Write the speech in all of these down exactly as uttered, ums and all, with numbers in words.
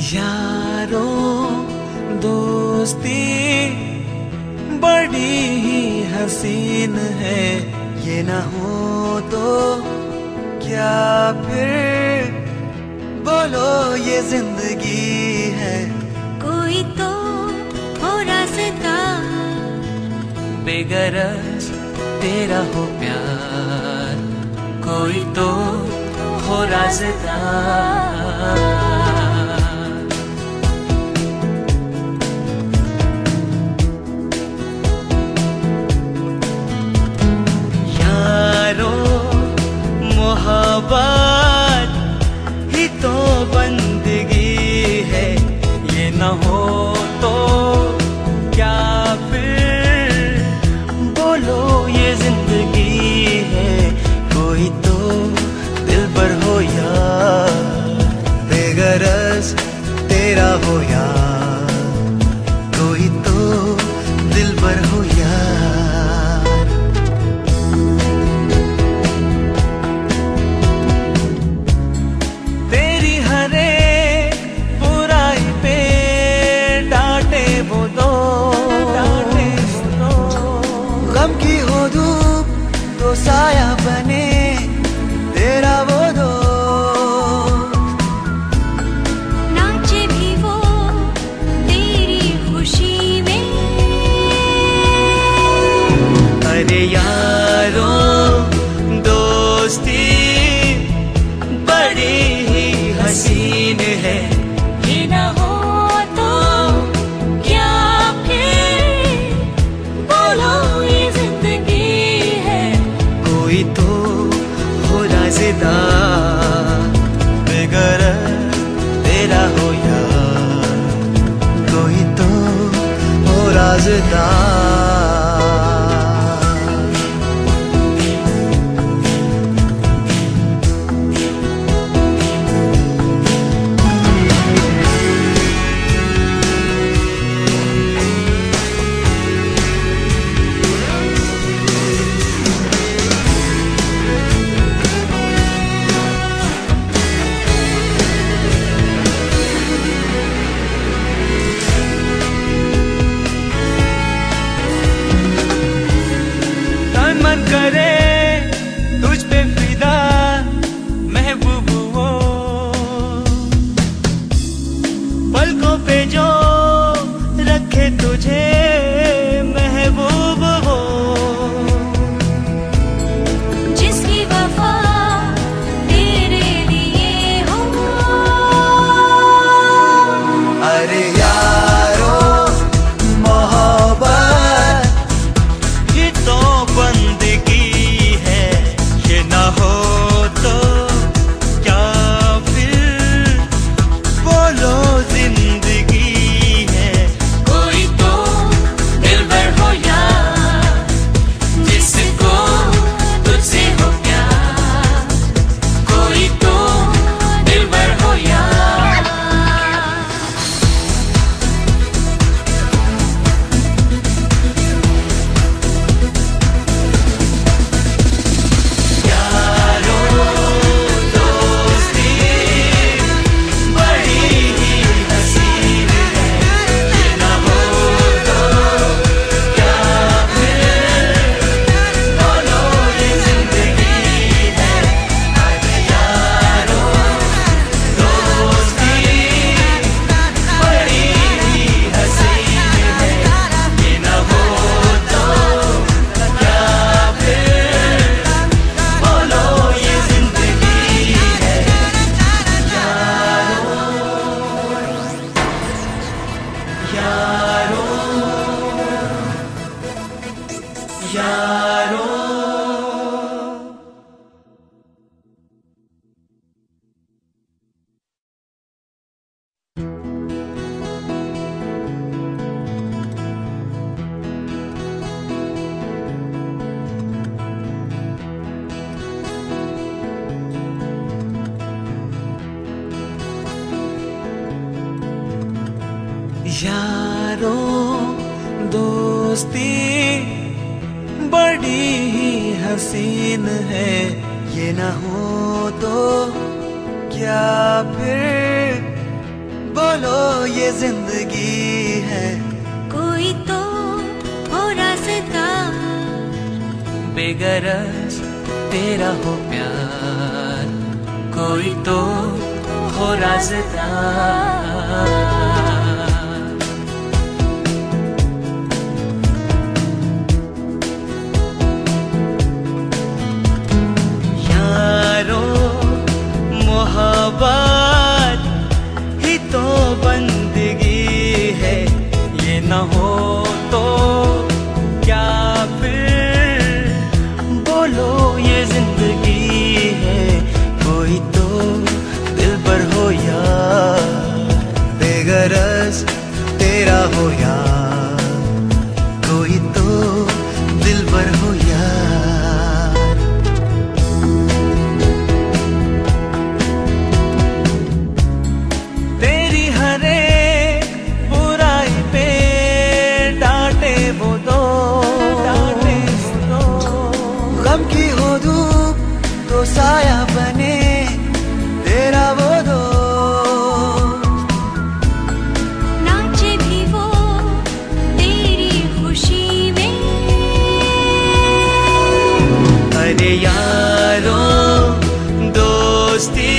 यारों दोस्ती बड़ी ही हसीन है, ये ना हो तो क्या फिर बोलो ये जिंदगी है। कोई तो हो रास्ता बेगरज तेरा हो प्यार, कोई तो हो रास्ता। मोहब्बत ही तो बंदगी है, ये न हो तो क्या फिर बोलो ये जिंदगी है। कोई तो दिलबर हो यार, बेगरज तेरा हो यार, कोई तो दिलबर हो यार। गम की हो धूप तो साया बने तेरा वो दो, नाचे भी वो तेरी खुशी में। अरे यारों दोस्ती बड़ी ही हसीन है, ये ना हो तो क्या फिर बोलो ये जिंदगी है। कोई तो हो राज़ेदा, बेगरज तेरा हो यार, कोई तो हो राज़ेदा। मन करे तुझ पे फिदा महबूब हो, पलकों पे जो रखे तुझे महबूब हो। जिसकी वफा तेरे लिए हो। अरे यारों मोहब्बत ये तो बंदगी है, ये ना हो तो क्या फिर बोलो जिंदगी है। कोई तो दिलबर हो यार, जिसको तुझसे हो प्यार, कोई तो दिलबर हो यार। यारों दोस्ती बड़ी ही हसीन है, ये ना हो तो क्या फिर बोलो ये जिंदगी है, कोई तो हो रास्ता, बेगरज तेरा हो प्यार, कोई तो हो रास्ता। मोहब्बत ही तो बंदगी है, ये न हो तो क्या फिर, बोलो ये जिंदगी है, कोई तो दिलबर हो यार, बेगरज तेरा हो यार, कोई तो दिलबर हो यार। गम की हो धूप तो साया बने तेरा वो दोस्त, नाचे भी वो तेरी खुशी में। अरे यारों दोस्ती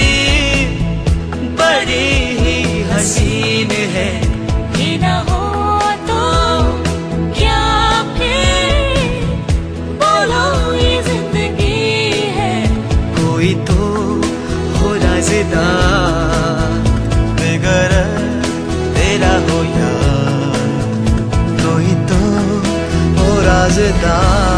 बड़ी ही हसीन है, ये ना हो तो क्या फिर, बोलो ये जिंदगी है, कोई तो हो राज़दार, बेगरज तेरा हो यार, कोई तो हो राज़दार।